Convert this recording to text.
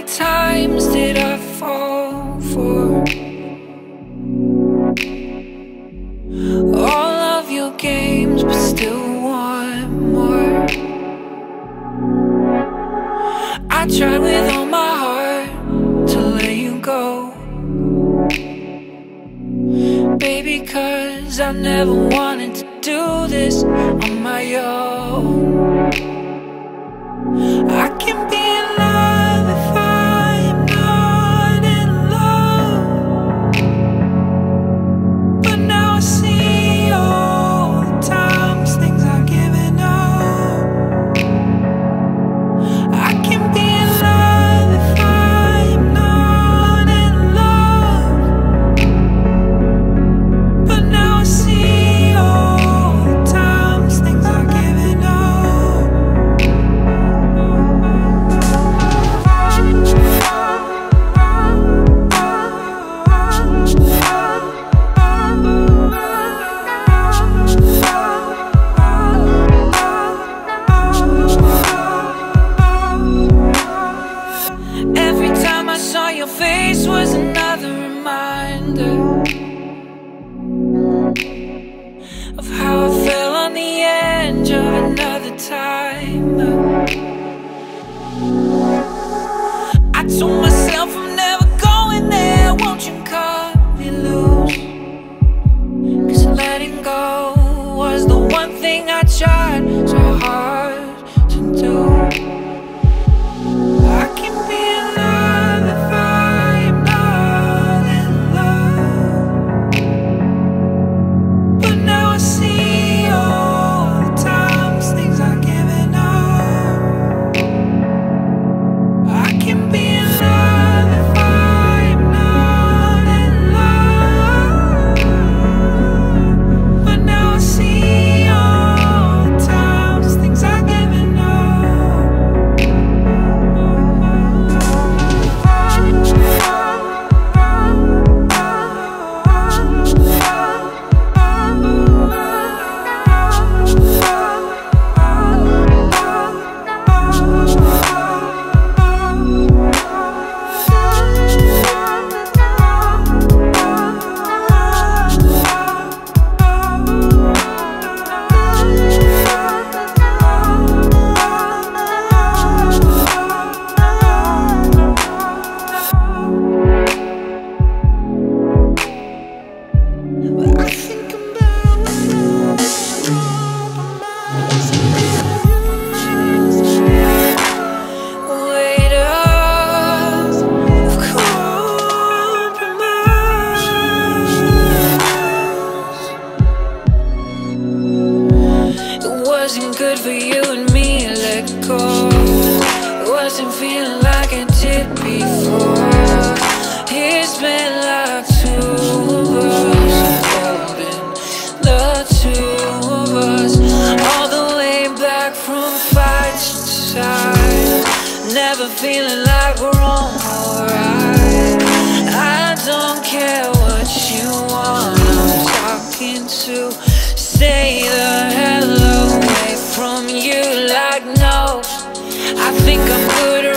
many times did I fall for all of your games, but still want more? I tried with all my heart to let you go, baby, 'cause I never wanted to do this on my own. I can be in love if I am not in love, but now I see all the times things are giving up. I can be in love if I am not in love, but now I see all the times things are giving up. Every time I saw your face was another reminder of how I fell on the edge of another time. I told myself I'm never going there, won't you cut me loose? 'Cause letting go was the one thing I tried so hard to do. I can be in love if I am not in love, but now I see all the times things are giving up. I can be in love if I am not in love, but now I see all the times things are giving up. Wasn't good for you and me, let go. Wasn't feeling like I did before. It's been like two of us, holding the two of us, all the way back from fight to side. Never feeling like we're on alright. I don't care what you want, I'm talking to. Stay the hell away from you, like no. I think I'm good